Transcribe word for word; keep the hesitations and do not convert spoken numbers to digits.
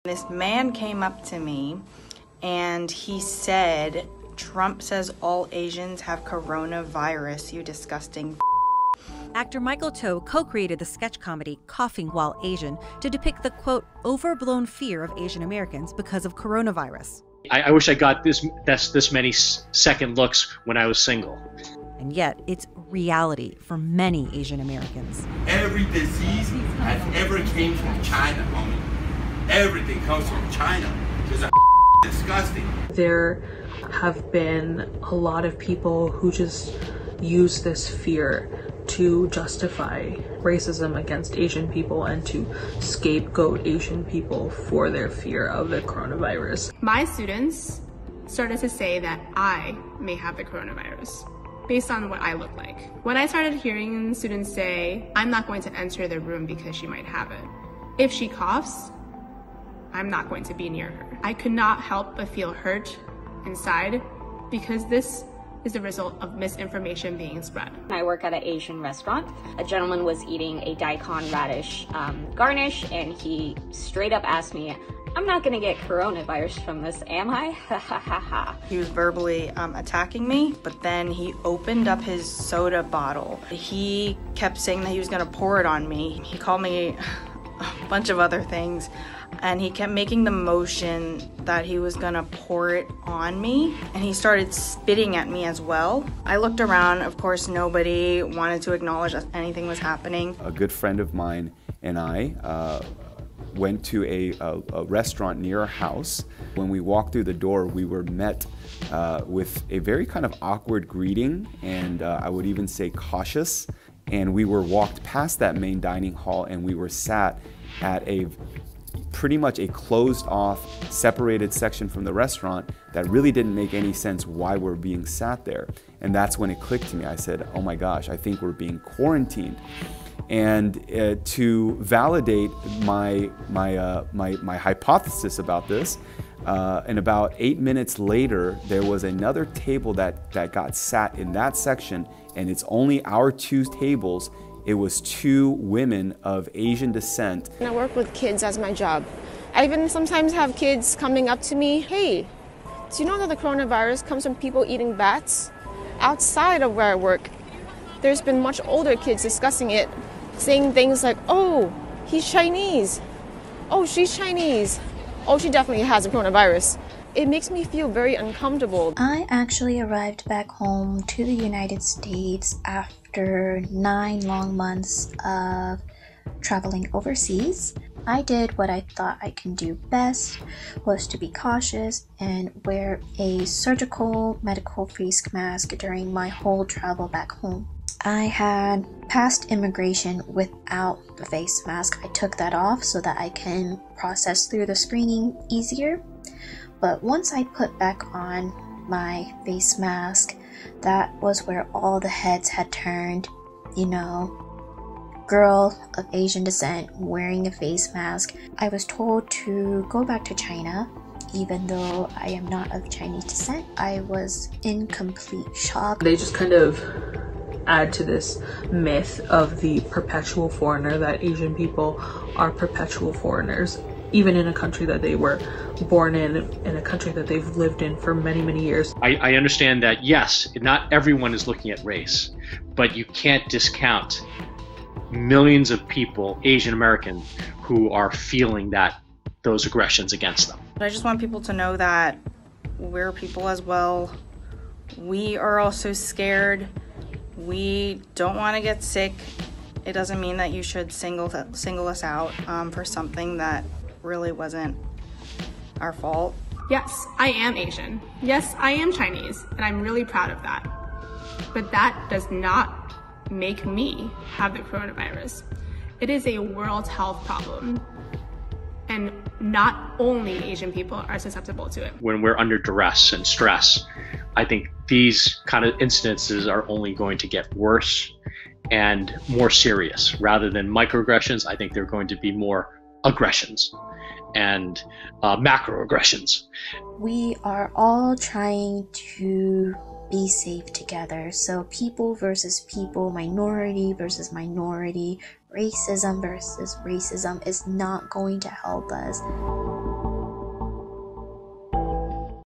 This man came up to me and he said, "Trump says all Asians have coronavirus, you disgusting." Actor Michael To co-created the sketch comedy Coughing While Asian to depict the, quote, overblown fear of Asian Americans because of coronavirus. I, I wish I got this, this, this many second looks when I was single. And yet, it's reality for many Asian Americans. Every disease has ever came from China, homie. Everything comes from China. It's a disgusting. There have been a lot of people who just use this fear to justify racism against Asian people and to scapegoat Asian people for their fear of the coronavirus. My students started to say that I may have the coronavirus based on what I look like. When I started hearing students say, "I'm not going to enter the room because she might have it. If she coughs, I'm not going to be near her," I could not help but feel hurt inside because this is the result of misinformation being spread. I work at an Asian restaurant. A gentleman was eating a daikon radish um, garnish, and he straight up asked me, "I'm not gonna get coronavirus from this, am I?" Ha ha ha ha. He was verbally um, attacking me, but then he opened up his soda bottle. He kept saying that he was gonna pour it on me. He called me a bunch of other things, and he kept making the motion that he was gonna pour it on me, and he started spitting at me as well. I looked around, of course nobody wanted to acknowledge that anything was happening. A good friend of mine and I uh, went to a, a, a restaurant near our house. When we walked through the door, we were met uh, with a very kind of awkward greeting, and uh, I would even say cautious. And we were walked past that main dining hall, and we were sat at a pretty much a closed off, separated section from the restaurant that really didn't make any sense why we're being sat there. And that's when it clicked to me. I said, oh my gosh, I think we're being quarantined. And uh, to validate my, my, uh, my, my hypothesis about this, uh, and about eight minutes later, there was another table that, that got sat in that section, and it's only our two tables. It was two women of Asian descent. I work with kids as my job. I even sometimes have kids coming up to me, "Hey, do you know that the coronavirus comes from people eating bats?" Outside of where I work, there's been much older kids discussing it, saying things like, "Oh, he's Chinese. Oh, she's Chinese. Oh, she definitely has the coronavirus." It makes me feel very uncomfortable. I actually arrived back home to the United States after nine long months of traveling overseas. I did what I thought I can do best, was to be cautious and wear a surgical medical face mask during my whole travel back home. I had passed immigration without the face mask. I took that off so that I can process through the screening easier. But once I put back on my face mask, that was where all the heads had turned. You know, girl of Asian descent wearing a face mask. I was told to go back to China, even though I am not of Chinese descent. I was in complete shock. They just kind of add to this myth of the perpetual foreigner, that Asian people are perpetual foreigners, even in a country that they were born in, in a country that they've lived in for many, many years. I, I understand that, yes, not everyone is looking at race, but you can't discount millions of people, Asian American, who are feeling that those aggressions against them. But I just want people to know that we're people as well. We are also scared. We don't want to get sick. It doesn't mean that you should single single us out um, for something that really wasn't our fault. Yes, I am Asian. Yes, I am Chinese, and I'm really proud of that. But that does not make me have the coronavirus. It is a world health problem, and not only Asian people are susceptible to it. When we're under duress and stress, I think these kind of incidences are only going to get worse and more serious. Rather than microaggressions, I think they're going to be more aggressions and uh, macroaggressions. We are all trying to be safe together. So people versus people, minority versus minority, racism versus racism is not going to help us.